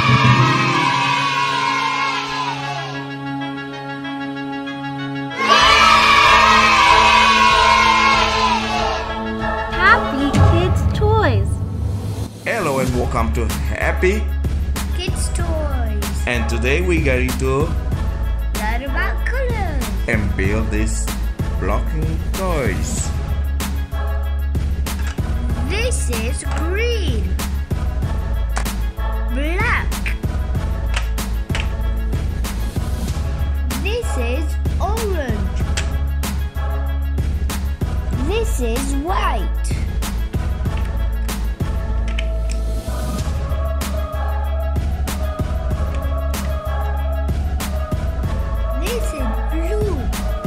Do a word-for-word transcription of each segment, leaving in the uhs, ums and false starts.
Happy Kids Toys. Hello and welcome to Happy Kids Toys. And today we're going to Learn about colors and build these blocking toys. This is green, black. This is orange. This is white. This is blue.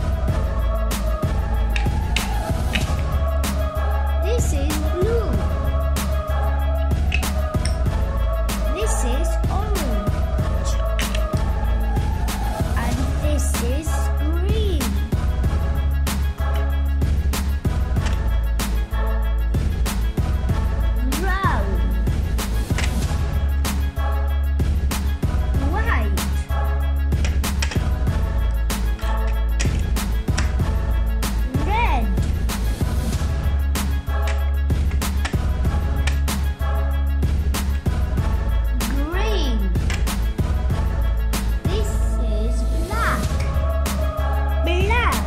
This is blue. This is orange. And this is green. Brown. White. Red. Green. This is black. Black.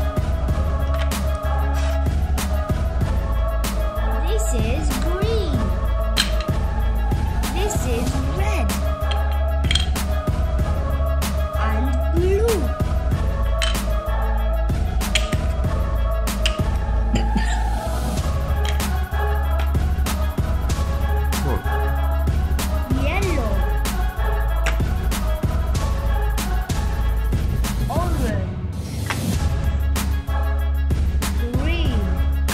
This is green. This is red. And blue. Good. Yellow. Orange. Green.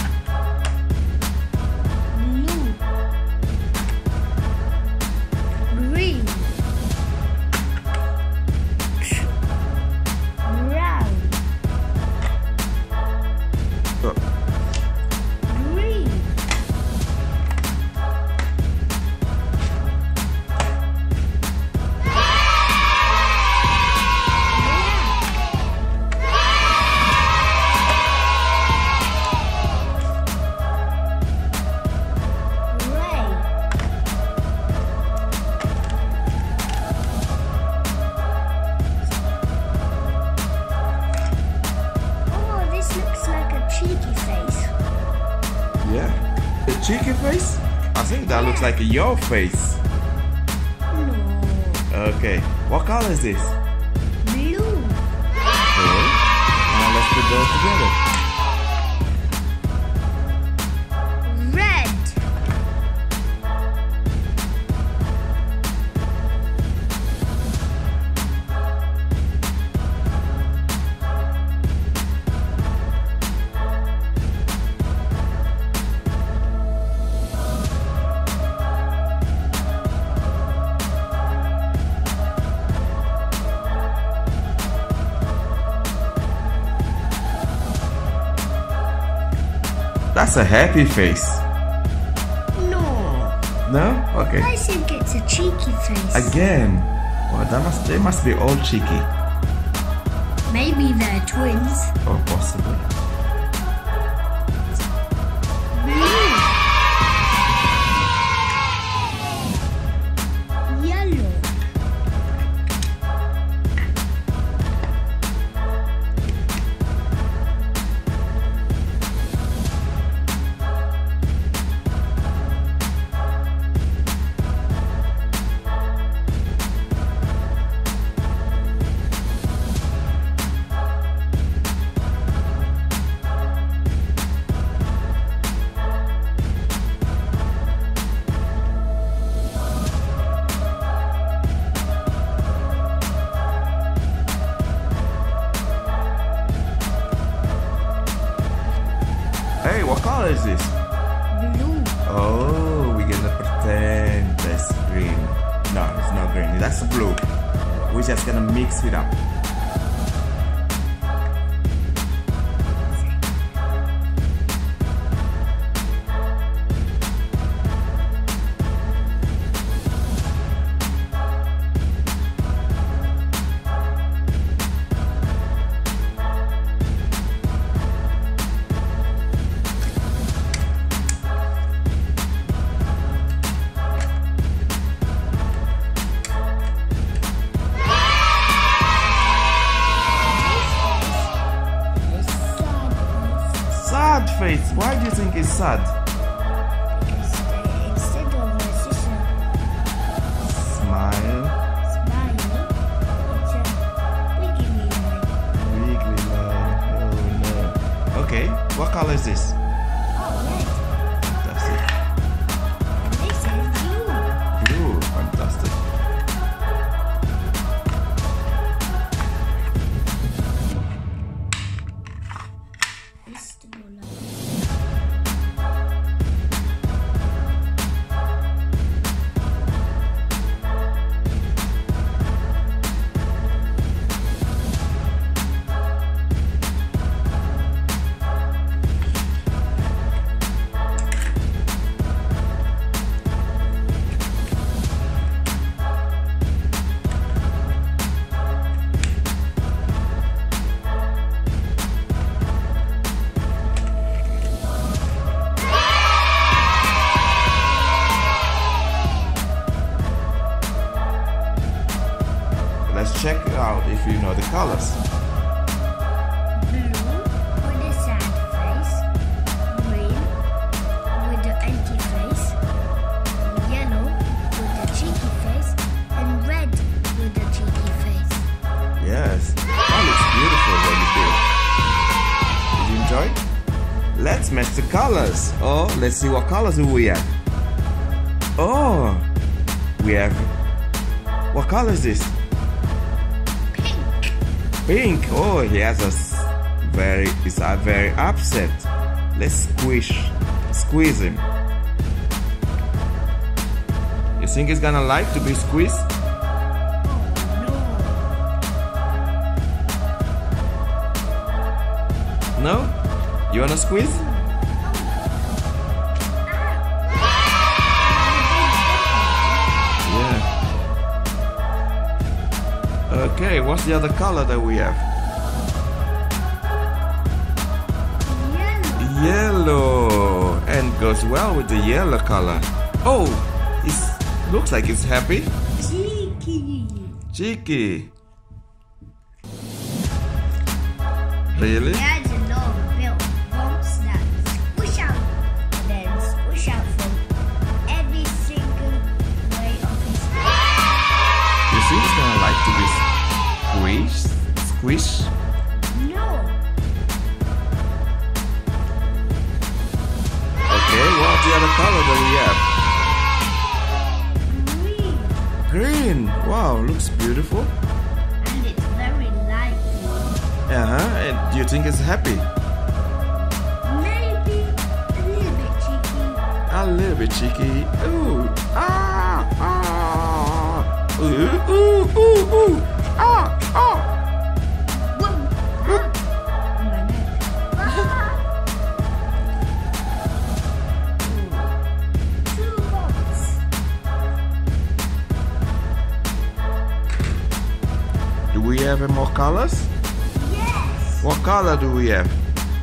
Blue. Green. Brown. Good. Green. Gray. Oh, this looks like a cheeky face. Yeah. The cheeky face? I think that looks like your face. No. Okay. What color is this? Blue. Okay. Now let's put those together. Red. That's a happy face. No. No? Okay. I think it's a cheeky face. Again. Well, that must, they must be all cheeky. Maybe they're twins. Or possibly. Blue. Yellow. Hey, what color is this? Blue. Oh, we're gonna pretend that's green. No, it's not green. That's blue. We're just gonna mix it up. face. Why do you think it's sad? Because uh, instead of a scissor Smile. smile, it's a wiggly line. Wiggly line. Oh no. Okay, what color is this? Oh, red. Fantastic. And this is blue. Blue. Fantastic. Vegetable line. Let's check out if you know the colors. Blue with the sad face, green with the empty face, yellow with the cheeky face, and red with the cheeky face. Yes, that looks beautiful when you do. Did you enjoy? Let's match the colors. Oh, let's see what colors do we have. Oh, we have. What color is this? Pink. Pink. Oh, he has a s- very. He's uh, very upset. Let's squish, squeeze him. You think he's gonna like to be squeezed? Oh no. No? You wanna squeeze? Yeah. Okay, what's the other color that we have? Yellow. Yellow, and goes well with the yellow color. Oh, it looks like it's happy. Cheeky. Cheeky. Really? There's a lot of milk bumps that squish out and then squish out from every single way of his head. You think it's gonna like to be squished? Squish? No. Okay, what's the other color that Green. we have? Green. Wow, looks beautiful. And it's very light blue. Uh-huh. And do you think it's happy? Maybe a little bit cheeky. A little bit cheeky. Ooh. Ah. Ah. Ooh. Ooh. Ooh. Ooh. Ah. Ah. Boom. Ah. On my neck. Ah. Two bumps. Do we have any more colors? Yes. What color do we have?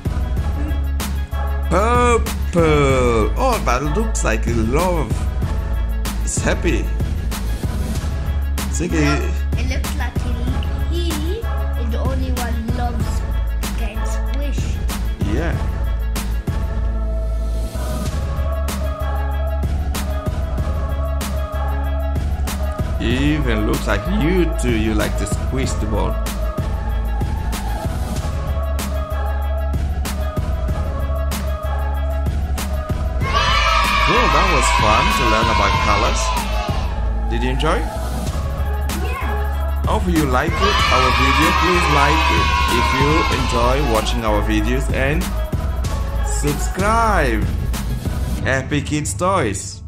Purple. Oh, but it looks like love. It's happy. Think No, it, it looks like he, he is the only one who loves getting squished. yeah. Even looks like you too. You like to squeeze the ball. Cool. That was fun to learn about colors. Did you enjoy? Yeah. Hope you like it, our video. Please like it if you enjoy watching our videos and subscribe. Happy Kids Toys.